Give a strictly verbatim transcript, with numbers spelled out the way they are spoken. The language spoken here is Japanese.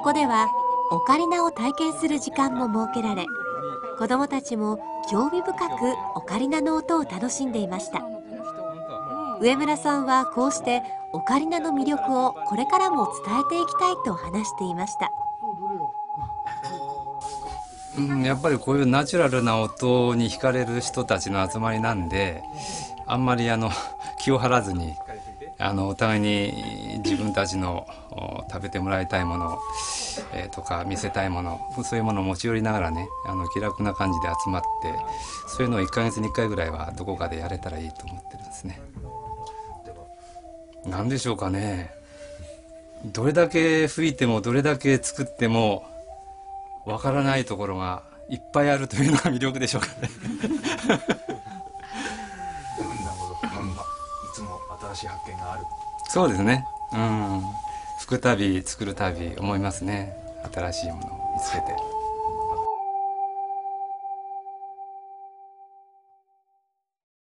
こではオカリナを体験する時間も設けられ、子どもたちも興味深くオカリナの音を楽しんでいました。上村さんはこうしてオカリナの魅力をこれからも伝えていきたいと話していました。 うん、やっぱりこういうナチュラルな音に惹かれる人たちの集まりなんで、あんまりあの気を張らずに、あのお互いに自分たちの食べてもらいたいもの、えー、とか見せたいもの、そういうものを持ち寄りながらね、あの気楽な感じで集まって、そういうのをいっかげつにいっかいぐらいはどこかでやれたらいいと思ってるんですね。なんでしょうかね。どれだけ吹いてもどれだけ作ってもわからないところがいっぱいあるというのが魅力でしょうかね。 なるほど。いつも新しい発見がある。 そうですね。うん。吹くたび作るたび思いますね。新しいものを見つけて。